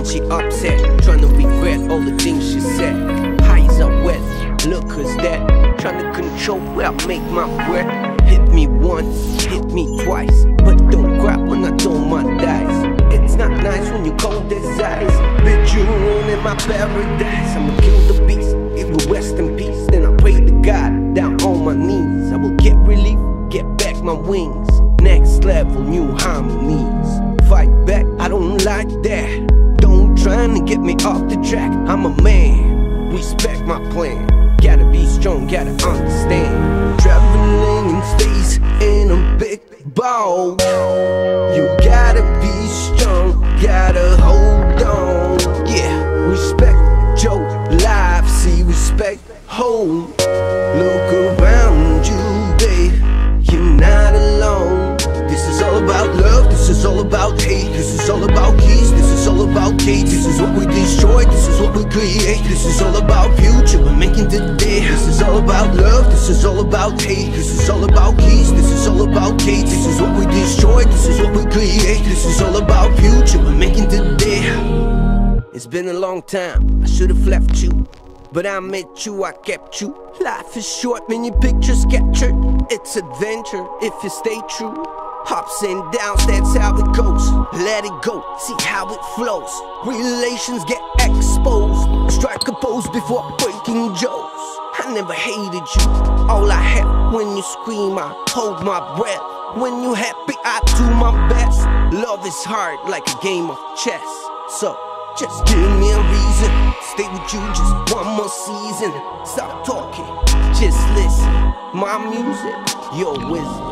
she upset, trying to regret all the things she said. Eyes are wet, look who's that, trying to control where I make my breath. Hit me once, hit me twice, but don't cry when I throw my dice. It's not nice when you cold as ice. Bitch, you ruining my paradise. I'ma kill the beast, it will rest in peace. Then I pray to God, down on my knees. I will get relief, get back my wings. Next level, new harmonies. Fight back, I don't like that. Don't try to get me off the track. I'm a man, respect my plan. Gotta be strong, gotta understand. Traveling in space in a big ball. You gotta be strong, gotta hold on. Yeah, respect your life, see respect home. Look around you, babe, you're not alone. This is all about love, this is all about hate. This is all about keys, this is all about cage. This is what we destroy, this is what we create. This is all about future, we're making today. This is all about love, this is all about hate. This is all about keys, this is all about cage. This is what we destroy, this is what we create. This is all about future, we're making today. It's been a long time, I should've left you, but I met you, I kept you. Life is short, many pictures captured. It's adventure if you stay true. Ups and downs, that's how it goes. Let it go, see how it flows. Relations get exposed. Strike a pose before breaking jokes. I never hated you, all I have. When you scream, I hold my breath. When you happy, I do my best. Love is hard like a game of chess. So just give me a reason, stay with you just one more season. Stop talking, just listen. My music, your wisdom.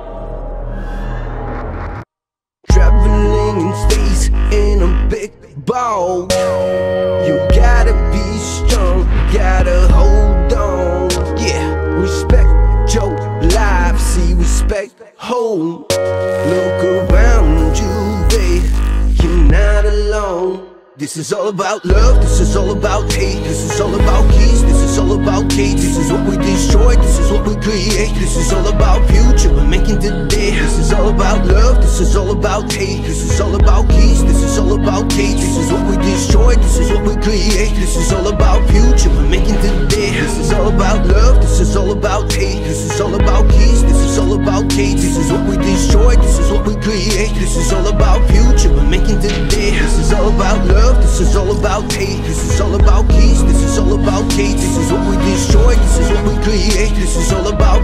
Traveling in space in a big ball. You gotta be strong, gotta hold on. Yeah, respect your life, see respect home. Look around you, babe, you're not alone. This is all about love, this is all about hate. This is all about keys, this is all about cage. This is what we destroy, this is what we create. This is all about future, we're making today. This is all about love, this is all about hate. This is all about keys, this is all about cage. This is what we destroy, this is what we create. This is all about future, we're making today. This is all about love, this is all about hate. This is all about keys, this is all about cage. This is what we destroy, this is what we create. This is all about future, we're making today. This is all about love, this is all about hate. This is all about keys, this is all about cage. This is what we destroy, this is what we create. This is all about